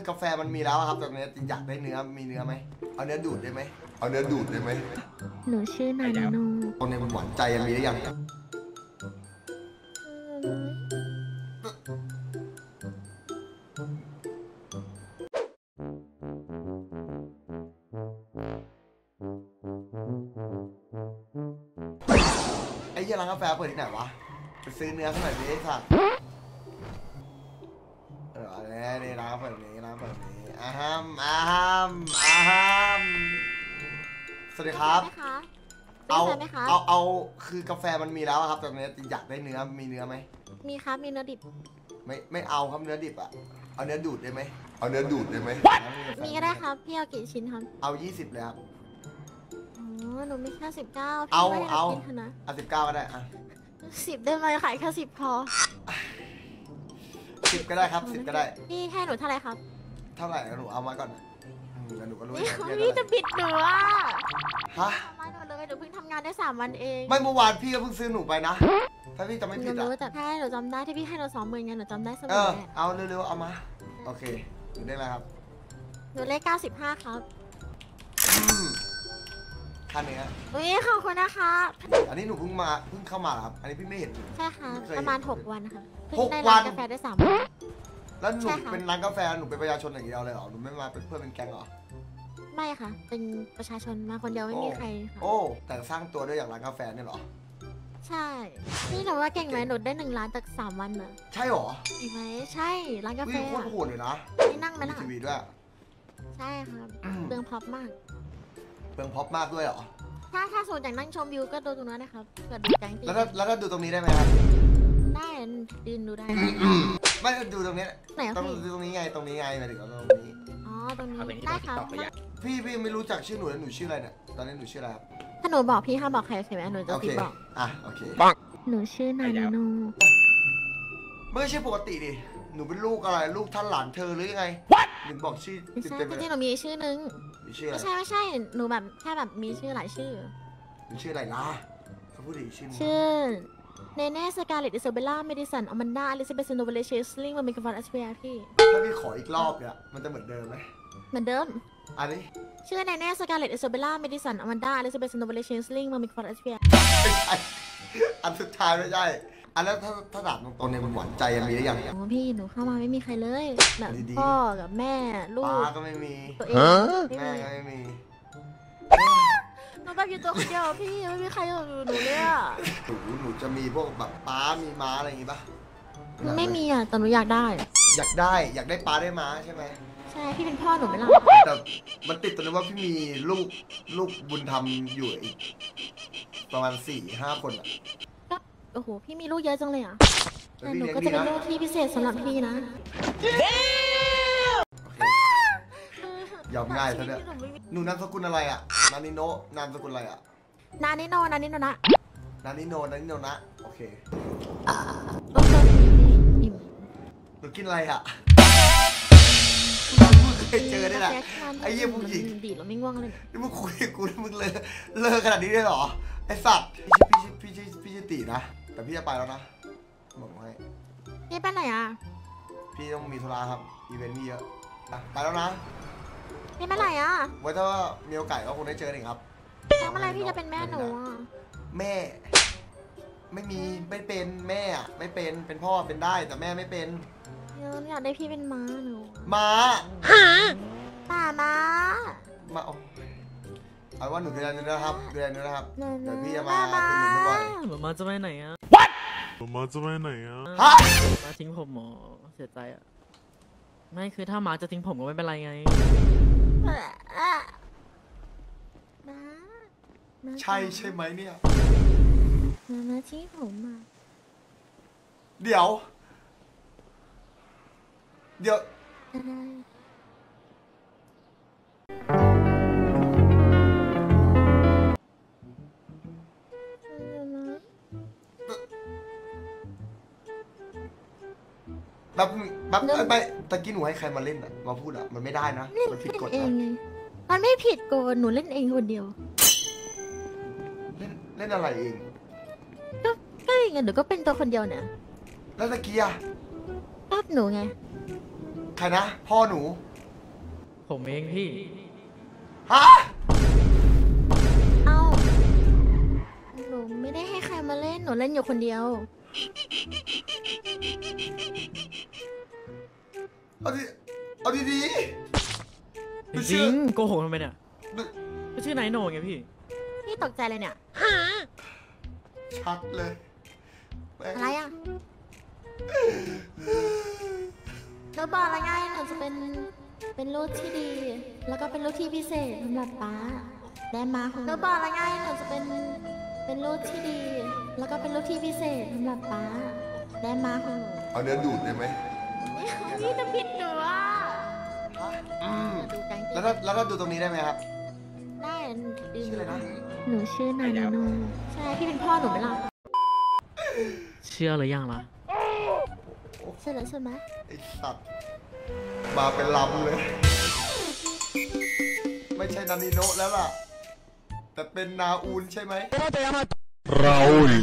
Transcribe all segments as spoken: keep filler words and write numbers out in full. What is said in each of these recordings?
คือกาแฟมันมีแล้วครับแต่ตอนนี้อยากได้เนื้อมีเนื้อไหมเอาเนื้อดูดได้ไหมเอาเนื้อดูดได้ไหมหนูชื่อนาโนตอนนี้มันหวานใจยังมีหรือยังไอ้เหี้ยร้านกาแฟเปิดที่ไหนวะไปซื้อเนื้อขนาดนี้ไอ้สัสเออเนี่ยนี่ร้านเปิดนี้ร้านเปิดนี้อาฮัมอาฮัมอาฮัมสวัสดีครับเอาเอาเอาคือกาแฟมันมีแล้วครับแต่ตอนนี้อยากได้เนื้อมีเนื้อไหมมีครับมีเนื้อดิบไม่ไม่เอาครับเนื้อดิบอ่ะเอาเนื้อดูดได้ไหมเอาเนื้อดูดได้ไหมมีก็ได้ครับพี่เอากี่ชิ้นครับเอายี่สิบเลยครับอ๋อหนูมีแค่สิบเก้าเอาเอาเอาสิบเก้าก็ได้อ่ะสิบได้ไหมขายแค่สิบพอสิบก็ได้ครับสิบก็ได้พี่ให้หนูเท่าไหร่ครับเท่าไหร่หนูเอามาก่อนแล้วหนูก็รู้พี่จะผิดหนูอ่ะฮะไม่หนูเลยหนูเพิ่งทำงานได้สามวันเองไม่เมื่อวานพี่ก็เพิ่งซื้อหนูไปนะถ้าพี่จำไม่ผิดอ่ะหนูรู้แต่ถ้าหนูจำได้ที่พี่ให้หนูสองหมื่นไงหนูจำได้เสมอเออเอาเร็วๆเอามาโอเคหนูได้แล้วครับหนูเลขเก้าสิบห้าครับค่าเนื้ออุ้ยขอบคุณนะคะอันนี้หนูเพิ่งมาเพิ่งเข้ามาครับอันนี้พี่ไม่เห็นใช่ค่ะประมาณหกวันค่ะเพิ่งได้ร้านกาแฟได้สามวันแล้วหนูเป็นร้านกาแฟหนูเป็นประชาชนอย่างเดียวเลยเหรอหนูไม่มาเป็นเพื่อนเป็นแก๊งเหรอไม่ค่ะเป็นประชาชนมาคนเดียวไม่มีใครค่ะโอ้แต่สร้างตัวด้วยอย่างร้านกาแฟเนี่ยเหรอใช่นี่หนูว่าเก่งไหมหนูได้หนึ่งล้านจากสามวันอะใช่หรออีกไหมใช่ร้านกาแฟโคตรโหดเลยนะนี่นั่งมามีทีวีด้วยใช่ครับเปลืองพ็อปมากเปลืองพ็อปมากด้วยเหรอถ้าถ้าส่วนอย่างนั่งชมวิวก็ดูตรงนั้นนะครับเกิดดูแก๊งตีแล้วถ้าแล้วถ้าดูตรงนี้ได้ไหมครับได้ยืนดูได้ไม่ดูตรงนี้ไหนต้องดูตรงนี้ไงตรงนี้ไงหมายถึงตรงนี้อ๋อตรงนี้ได้ครับพี่พี่ไม่รู้จักชื่อหนูแล้วหนูชื่ออะไรเนี่ยตอนนี้หนูชื่ออะไรครับถ้าหนูบอกพี่ห้ามบอกใครโอเคไหมหนูจะปิดบอกอ่ะโอเคหนูชื่อนาโนไม่ใช่ปกติดิหนูเป็นลูกอะไรลูกท่านหลานเธอหรือยังไงหนูบอกชื่อไม่ใช่จริงๆหนูมีชื่อนึงมีชื่ออะไรไม่ใช่ไม่ใช่หนูแบบแค่แบบมีชื่อหลายชื่อมีชื่ออะไรล่ะเขาพูดดิชื่อชื่อเนเน่สกาเลตอิซาเบลล่าเมดิสันอแมนดาอลิซาเบธโนเวเลเชสลิงมันมีกับฟอนอัสเปียพี่ถ้าพี่ขออีกรอบเนี่ยมันจะเหมือนเดิมไหมเหมือนเดิมอันนี้ชื่อเนเน่สกาเลตอิซาเบลล่าเมดิสันอแมนดาอลิซาเบธโนเวเลเชสลิงมันมีกับฟอนอัสเปียอันสุดท้ายไม่ใช่อันแล้วถ้าถ้าถามตรงๆเนี่ยมันหวานใจยังมีหรือยังอ๋อพี่หนูเข้ามาไม่มีใครเลยแบบพ่อกับแม่ลูกป้าก็ไม่มีตัวเองแม่ก็ไม่มีหนูแบบอยู่ตัวคนเดียวพี่ไม่มีใครอยู่หนูเลยอ่ะหนูหนูจะมีพวกแบบป้ามีม้าอะไรอย่างงี้ปะไม่มีอ่ะแต่หนูอยากได้อยากได้อยากได้ป้าได้ม้าใช่ไหมใช่พี่เป็นพ่อหนูไม่ล่ะแต่มันติดตรงนี้ว่าพี่มีลูกลูกบุญธรรมอยู่อีกประมาณสี่ห้าคนอ่ะก็โอ้โหพี่มีลูกเยอะจังเลยอ่ะแต่หนูก็จะเป็นลูกที่พิเศษสำหรับพี่นะยอมง่ายซะเนี่ยหนูนามสกุลอะไรอ่ะนานิโนะนามสกุลอะไรอ่ะนานิโนนานิโนนะนานิโนนานิโนนะโอเคหนูกินอะไรอ่ะเคยเจอได้แหละไอ้เยี่ยผู้หญิงดีดแล้วไม่ง่วงเลยนี่มึงคุยกับกูมึงเลยเลิกขนาดนี้ได้หรอไอ้สัตว์พี่ชื่อพี่ชื่อพี่ชื่อตีนะแต่พี่จะไปแล้วนะบอกให้พี่ไปไหนอ่ะพี่ต้องมีธุระครับอีเวนต์มีเยอะไปแล้วนะพี่ไปไหนอ่ะไว้ถ้ามีโอกาสก็คงได้เจอเองครับทำอะไรพี่จะเป็นแม่หนูอ่ะแม่ไม่มีไม่เป็นแม่ไม่เป็นเป็นพ่อเป็นได้แต่แม่ไม่เป็นอยากได้พี่เป็นม้าหนูม้าฮะป่าม้ามาเอาว่าหนูเดือนนึงนะครับเดือนนึงนะครับเดี๋ยวพี่จะมาคุณหนูบ่อยมาจะไปไหนอ่ะ What มาจะไปไหนอ่ะฮะมาทิ้งผมหมอเสียใจอ่ะไม่คือถ้ามาจะทิ้งผมก็ไม่เป็นไรไงใช่ใช่ไหมเนี่ยมาทิ้งผมมาเดี๋ยวเดี๋ยวแบบแบบไปตะกี้หนูให้ใครมาเล่นอ่ะมาพูดอ่ะมันไม่ได้นะมันผิดกฎเองไงมันไม่ผิดกฎหนูเล่นเองคนเดียวเล่นเล่นอะไรเองก็ก็อย่างเงี้ยหนูก็เป็นตัวคนเดียวเนี่ยแล้วตะกี้อ่ะก็หนูไงใครนะพ่อหนูผมเองพี่ฮะเอ้าหนูไม่ได้ให้ใครมาเล่นหนูเล่นอยู่คนเดียวเอาดิเอาดีดีจริงๆโกหกทำไมเนี่ยๆก็ชื่อนายโหน่งไงพี่พี่ตกใจเลยเนี่ยชัดเลยอะไรอ่ะหนูบอกแล้วไงหนูจะเป็นเป็นลูกที่ดี แล้วก็เป็นลูกที่พิเศษสำหรับป๊าได้มาของหนูบอกแล้วไงหนูจะเป็นเป็นลูกที่ดี แล้วก็เป็นลูกที่พิเศษสำหรับป๊าได้มาของหนูเอาเนื้อดูดได้ไหมนี่จะผิดหนูอ่ะอืมดูกางเกแล้วงถ้าแล้วถ้าดูตรงนี้ได้ไหมครับได้ดูชื่ออะไรนะหนูชื่อนายนาโนใช่พี่เป็นพ่อหนูไหมล่ะเชื่อหรือยังล่ะใช่แล้วใช่ไหมไอ้สัตว์มาเป็นลำเลย ไม่ใช่นานิโนะแล้วล่ะ แต่เป็นนาอูนใช่ไหม Raúl.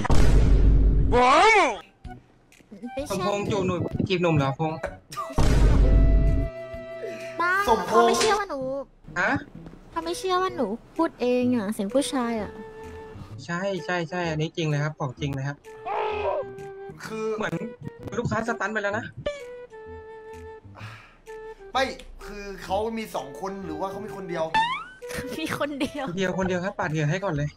ไม่สมใช่พงษ์จูบหนุ่มจีบหนุ่มเหรอพงษ์บ้าสมพเขางษ์ไม่เชื่อว่าหนูฮะเขาไม่เชื่อว่าหนูพูดเองอ่ะเสียงผู้ชายอ่ะใช่ใช่ใช่อันนี้จริงเลยครับของจริงเลยครับคือเหมือนลูกค้าสตันไปแล้วนะไม่คือเขามีสองคนหรือว่าเขามีคนเดียวมีคนเดียวคนเดียวคนเดียวครับปาดเหงื่อให้ก่อนเลย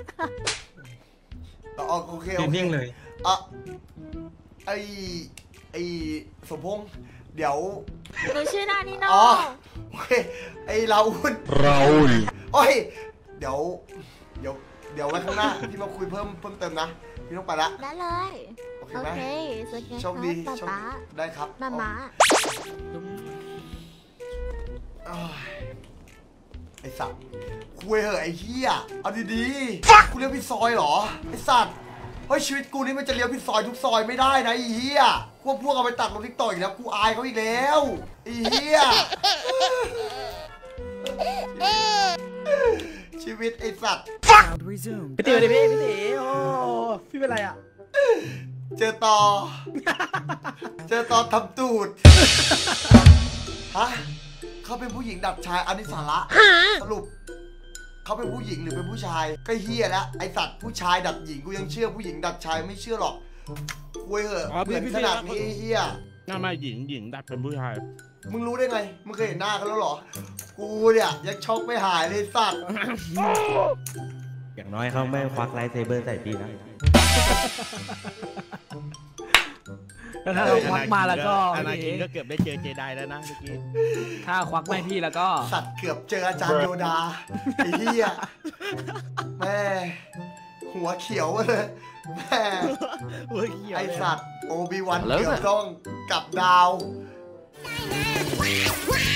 อ๋อโอเคยืโอน เคนิ่งเลยอ่ะไอไอสมพงษ์เดี๋ยวหนูชื่อนานิโนอ๋อโอเคไอเราอุ่น Raúl. โอ้ยเดี๋ยว เดี๋ยว เดี๋ยวไว้ข้างหน้า พี่มาคุยเพิ่มเพิ่มเติมนะ พี่ต้องไปละได้เลยโอเคโอไหมเคสวัสดีโชคดีครับโชคป๊าดีได้ครับป๊ามาโอ้ยไอสัตว์คุยเหอะไอเหี้ยเอาดีๆกูเลี้ยวผิดซอยเหรอไอสัตว์เฮ้ยชีวิตกูนี่มันจะเลี้ยวผิดซอยทุกซอยไม่ได้นะไอเหี้ยพวกพวกเอาไปตัดรถทิกต่ออีกแล้วกูอายเขาอีกแล้วไอเหี้ยชีวิตไอสัตว์พี่ติ๋วดิพี่พี่ติ๋วโอ้พี่เป็นไรอ่ะเจอต่อ เจอต่อทำตูดฮะเขาเป็นผู้หญิงดัดชายอันนี้สาระสรุปเขาเป็นผู้หญิงหรือเป็นผู้ชายก็เฮียแล้วไอสัตว์ผู้ชายดัดหญิงกูยังเชื่อผู้หญิงดัดชายไม่เชื่อหรอกคุยเหอะเหมือนขนาดนี้เฮียหน้ามาหญิงหญิงดัดเป็นผู้ชายมึงรู้ได้ไงมึงเคยเห็นหน้าเขาแล้วเหรอกูเนี่ยยังช็อกไม่หายเลยสัตว์อย่างน้อยเขาไม่ควักไลท์เซเบอร์ใส่พี่นะแล้วถ้าเราควักมาแล้วก็อนาคินก็เกือบได้เจอเจไดแล้วนะเมื่อกี้ถ้าควักไม่พี่แล้วก็สัตว์เกือบเจออาจารย์โยดาไอ้เฮียแม่หัวเขียวเลยแม่ไอสัตว์โอบิวันเกี่ยวต้องกับดาว